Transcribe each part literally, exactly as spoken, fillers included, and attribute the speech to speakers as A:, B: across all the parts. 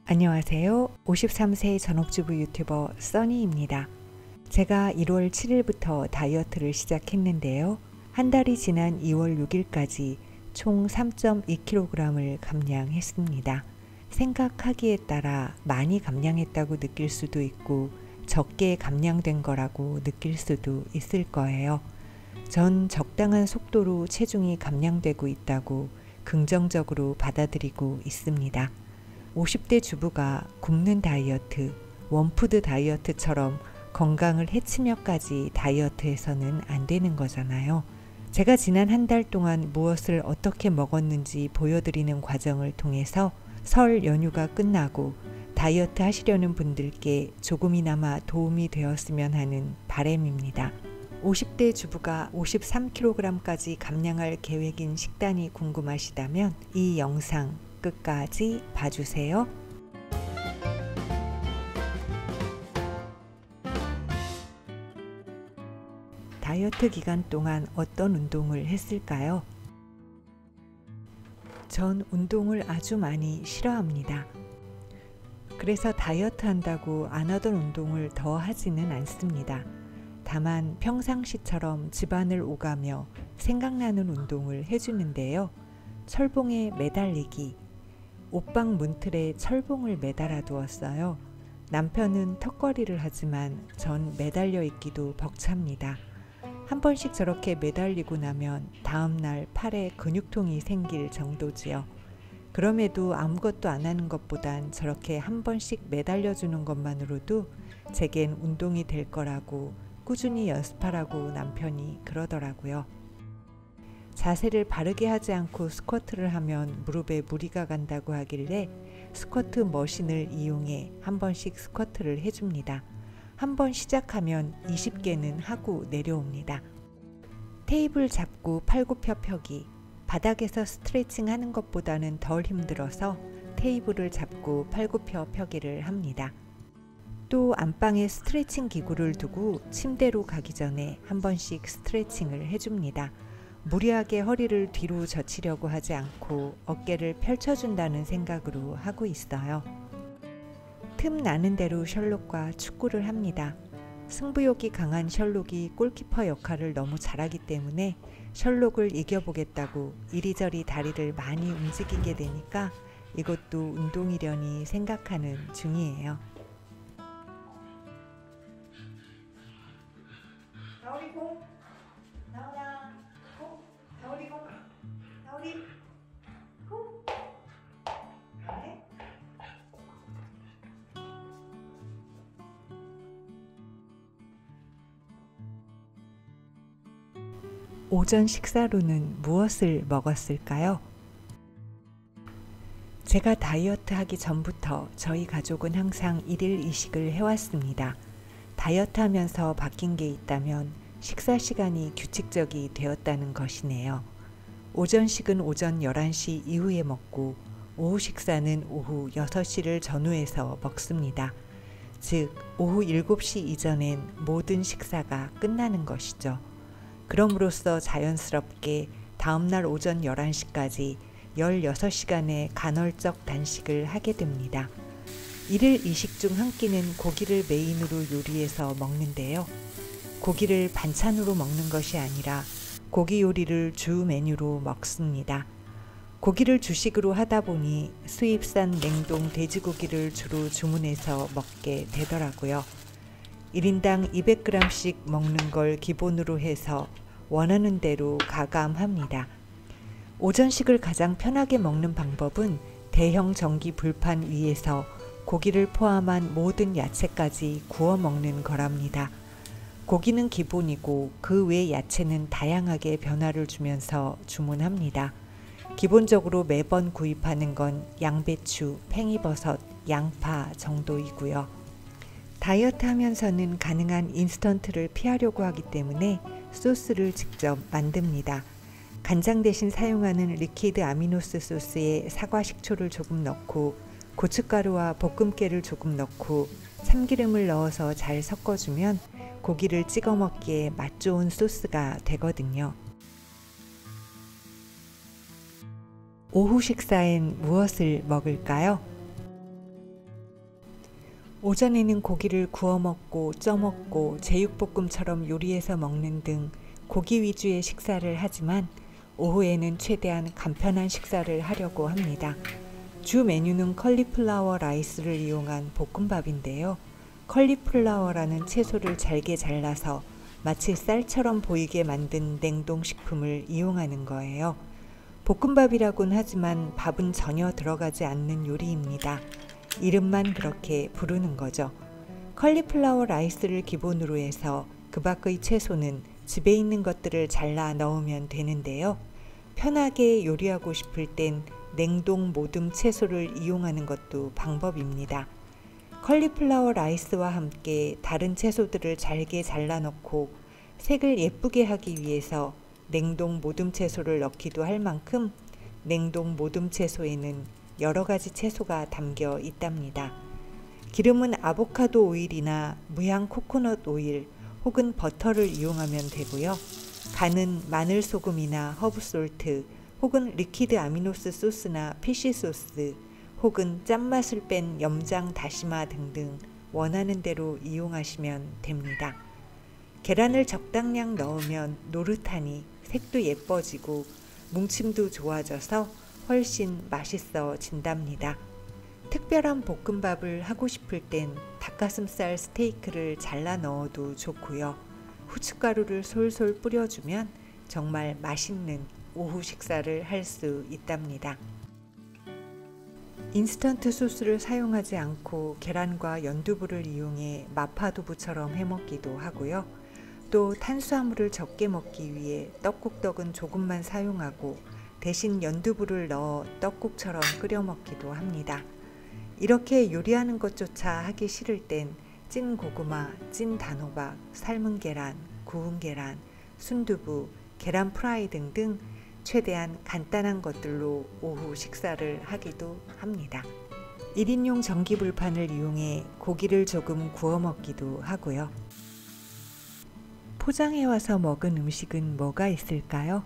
A: 안녕하세요. 오십삼 세 전업주부 유튜버 써니입니다. 제가 일월 칠일부터 다이어트를 시작했는데요. 한 달이 지난 이월 육일까지 총 삼 점 이 킬로그램을 감량했습니다. 생각하기에 따라 많이 감량했다고 느낄 수도 있고 적게 감량된 거라고 느낄 수도 있을 거예요. 전 적당한 속도로 체중이 감량되고 있다고 긍정적으로 받아들이고 있습니다. 오십 대 주부가 굶는 다이어트, 원푸드 다이어트처럼 건강을 해치며까지 다이어트해서는 안 되는 거잖아요. 제가 지난 한 달 동안 무엇을 어떻게 먹었는지 보여드리는 과정을 통해서 설 연휴가 끝나고 다이어트 하시려는 분들께 조금이나마 도움이 되었으면 하는 바람입니다. 오십 대 주부가 오십삼 킬로그램까지 감량할 계획인 식단이 궁금하시다면 이 영상 끝까지 봐주세요. 다이어트 기간 동안 어떤 운동을 했을까요? 전 운동을 아주 많이 싫어합니다. 그래서 다이어트 한다고 안 하던 운동을 더 하지는 않습니다. 다만 평상시처럼 집안을 오가며 생각나는 운동을 해주는데요. 철봉에 매달리기, 옷방 문틀에 철봉을 매달아 두었어요. 남편은 턱걸이를 하지만 전 매달려 있기도 벅찹니다. 한 번씩 저렇게 매달리고 나면 다음날 팔에 근육통이 생길 정도지요. 그럼에도 아무것도 안 하는 것보단 저렇게 한 번씩 매달려 주는 것만으로도 제겐 운동이 될 거라고 꾸준히 연습하라고 남편이 그러더라고요. 자세를 바르게 하지 않고 스쿼트를 하면 무릎에 무리가 간다고 하길래 스쿼트 머신을 이용해 한 번씩 스쿼트를 해줍니다. 한 번 시작하면 이십 개는 하고 내려옵니다. 테이블 잡고 팔굽혀 펴기, 바닥에서 스트레칭 하는 것보다는 덜 힘들어서 테이블을 잡고 팔굽혀 펴기를 합니다. 또 안방에 스트레칭 기구를 두고 침대로 가기 전에 한 번씩 스트레칭을 해줍니다. 무리하게 허리를 뒤로 젖히려고 하지 않고 어깨를 펼쳐준다는 생각으로 하고 있어요. 틈 나는 대로 셜록과 축구를 합니다. 승부욕이 강한 셜록이 골키퍼 역할을 너무 잘하기 때문에 셜록을 이겨보겠다고 이리저리 다리를 많이 움직이게 되니까 이것도 운동이려니 생각하는 중이에요. 나오리 공! 나오라! 공! 나오리 공! 나오리! 공! 네. 오전 식사로는 무엇을 먹었을까요? 제가 다이어트 하기 전부터 저희 가족은 항상 일일 이식을 해왔습니다. 다이어트 하면서 바뀐 게 있다면 식사 시간이 규칙적이 되었다는 것이네요. 오전식은 오전 열한 시 이후에 먹고 오후 식사는 오후 여섯 시를 전후해서 먹습니다. 즉 오후 일곱 시 이전엔 모든 식사가 끝나는 것이죠. 그럼으로써 자연스럽게 다음날 오전 열한 시까지 열여섯 시간의 간헐적 단식을 하게 됩니다. 일일 이식 중 한 끼는 고기를 메인으로 요리해서 먹는데요. 고기를 반찬으로 먹는 것이 아니라 고기 요리를 주 메뉴로 먹습니다. 고기를 주식으로 하다 보니 수입산 냉동 돼지고기를 주로 주문해서 먹게 되더라고요. 일 인당 이백 그램씩 먹는 걸 기본으로 해서 원하는 대로 가감합니다. 오전식을 가장 편하게 먹는 방법은 대형 전기 불판 위에서 고기를 포함한 모든 야채까지 구워 먹는 거랍니다. 고기는 기본이고 그 외 야채는 다양하게 변화를 주면서 주문합니다. 기본적으로 매번 구입하는 건 양배추, 팽이버섯, 양파 정도이고요. 다이어트 하면서는 가능한 인스턴트를 피하려고 하기 때문에 소스를 직접 만듭니다. 간장 대신 사용하는 리퀴드 아미노스 소스에 사과 식초를 조금 넣고 고춧가루와 볶음깨를 조금 넣고 참기름을 넣어서 잘 섞어주면 고기를 찍어 먹기에 맛 좋은 소스가 되거든요. 오후 식사엔 무엇을 먹을까요? 오전에는 고기를 구워 먹고 쪄 먹고 제육볶음처럼 요리해서 먹는 등 고기 위주의 식사를 하지만 오후에는 최대한 간편한 식사를 하려고 합니다. 주 메뉴는 컬리플라워 라이스를 이용한 볶음밥인데요. 컬리플라워라는 채소를 잘게 잘라서 마치 쌀처럼 보이게 만든 냉동식품을 이용하는 거예요. 볶음밥이라곤 하지만 밥은 전혀 들어가지 않는 요리입니다. 이름만 그렇게 부르는 거죠. 컬리플라워 라이스를 기본으로 해서 그 밖의 채소는 집에 있는 것들을 잘라 넣으면 되는데요. 편하게 요리하고 싶을 땐 냉동 모듬 채소를 이용하는 것도 방법입니다. 컬리플라워 라이스와 함께 다른 채소들을 잘게 잘라 넣고 색을 예쁘게 하기 위해서 냉동 모듬 채소를 넣기도 할 만큼 냉동 모듬 채소에는 여러 가지 채소가 담겨 있답니다. 기름은 아보카도 오일이나 무향 코코넛 오일 혹은 버터를 이용하면 되고요. 간은 마늘 소금이나 허브 솔트 혹은 리퀴드 아미노스 소스나 피쉬 소스 혹은 짠맛을 뺀 염장 다시마 등등 원하는 대로 이용하시면 됩니다. 계란을 적당량 넣으면 노릇하니 색도 예뻐지고 뭉침도 좋아져서 훨씬 맛있어진답니다. 특별한 볶음밥을 하고 싶을 땐 닭가슴살 스테이크를 잘라 넣어도 좋고요. 후춧가루를 솔솔 뿌려주면 정말 맛있는 오후 식사를 할 수 있답니다. 인스턴트 소스를 사용하지 않고 계란과 연두부를 이용해 마파두부처럼 해먹기도 하고요. 또 탄수화물을 적게 먹기 위해 떡국떡은 조금만 사용하고 대신 연두부를 넣어 떡국처럼 끓여 먹기도 합니다. 이렇게 요리하는 것조차 하기 싫을 땐 찐 고구마, 찐 단호박, 삶은 계란, 구운 계란, 순두부, 계란 프라이 등등 최대한 간단한 것들로 오후 식사를 하기도 합니다. 일 인용 전기불판을 이용해 고기를 조금 구워 먹기도 하고요. 포장해 와서 먹은 음식은 뭐가 있을까요?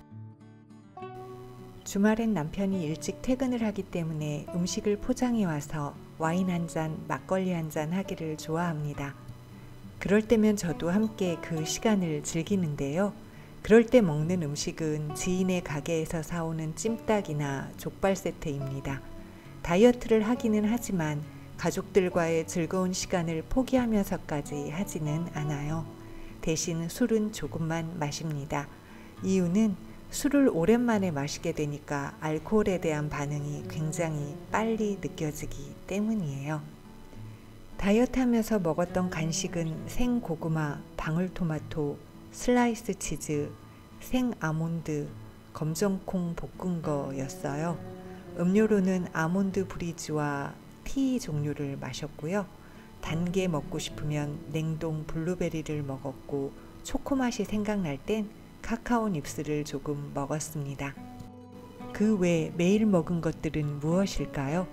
A: 주말엔 남편이 일찍 퇴근을 하기 때문에 음식을 포장해 와서 와인 한 잔, 막걸리 한 잔 하기를 좋아합니다. 그럴 때면 저도 함께 그 시간을 즐기는데요. 그럴 때 먹는 음식은 지인의 가게에서 사오는 찜닭이나 족발 세트입니다. 다이어트를 하기는 하지만 가족들과의 즐거운 시간을 포기하면서까지 하지는 않아요. 대신 술은 조금만 마십니다. 이유는 술을 오랜만에 마시게 되니까 알코올에 대한 반응이 굉장히 빨리 느껴지기 때문이에요. 다이어트 하면서 먹었던 간식은 생고구마, 방울토마토, 슬라이스 치즈, 생아몬드, 검정콩 볶은 거였어요. 음료로는 아몬드 브리즈와 티 종류를 마셨고요. 단 게 먹고 싶으면 냉동 블루베리를 먹었고 초코 맛이 생각날 땐 카카오 닙스를 조금 먹었습니다. 그 외 매일 먹은 것들은 무엇일까요?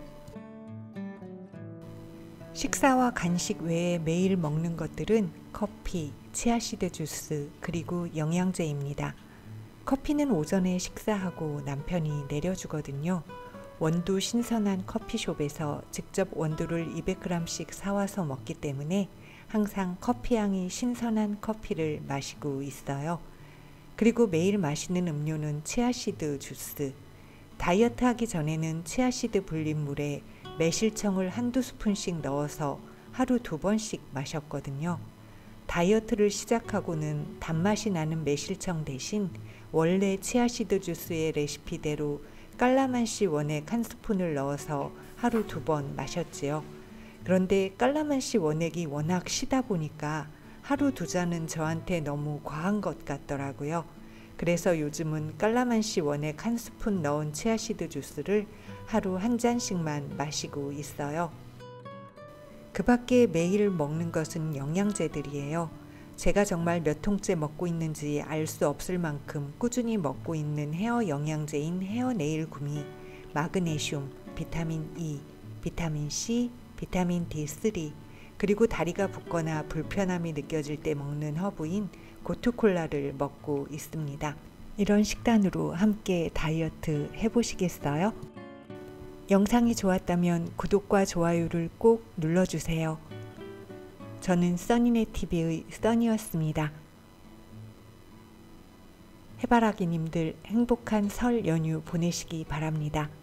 A: 식사와 간식 외에 매일 먹는 것들은 커피, 치아시드 주스, 그리고 영양제입니다. 커피는 오전에 식사하고 남편이 내려주거든요. 원두 신선한 커피숍에서 직접 원두를 이백 그램씩 사와서 먹기 때문에 항상 커피향이 신선한 커피를 마시고 있어요. 그리고 매일 마시는 음료는 치아시드 주스. 다이어트 하기 전에는 치아시드 불린 물에 매실청을 한두 스푼씩 넣어서 하루 두 번씩 마셨거든요. 다이어트를 시작하고는 단맛이 나는 매실청 대신 원래 치아시드 주스의 레시피대로 깔라만시 원액 한 스푼을 넣어서 하루 두 번 마셨지요. 그런데 깔라만시 원액이 워낙 시다 보니까 하루 두 잔은 저한테 너무 과한 것 같더라고요. 그래서 요즘은 깔라만시 원액 한 스푼 넣은 치아시드 주스를 하루 한 잔씩만 마시고 있어요. 그 밖에 매일 먹는 것은 영양제들이에요. 제가 정말 몇 통째 먹고 있는지 알 수 없을 만큼 꾸준히 먹고 있는 헤어 영양제인 헤어 네일 구미, 마그네슘, 비타민 이, 비타민 씨, 비타민 디 쓰리, 그리고 다리가 붓거나 불편함이 느껴질 때 먹는 허브인 고투콜라를 먹고 있습니다. 이런 식단으로 함께 다이어트 해보시겠어요? 영상이 좋았다면 구독과 좋아요를 꼭 눌러주세요. 저는 써니네티비의 써니였습니다. 해바라기님들 행복한 설 연휴 보내시기 바랍니다.